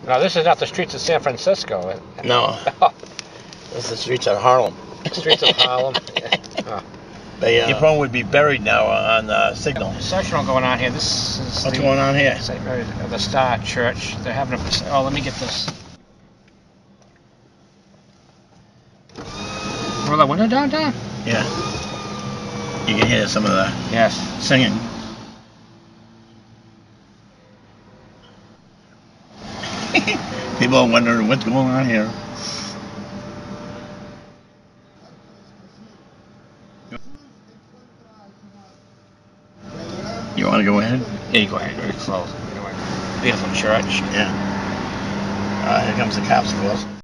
No, this is not the streets of San Francisco. No. This is the streets of Harlem. Streets of Harlem. Yeah. Oh. Your phone would be buried now on Signal. Sessional going on here. This is What's going on here? St. Mary of the Star Church. They're having a... Oh, let me get this. Roll that window down? Yeah. You can hear some of the singing. People are wondering what's going on here. You want to go ahead? Yeah, you go ahead. Very close. Beautiful church. Yeah. Here comes the cops, of course.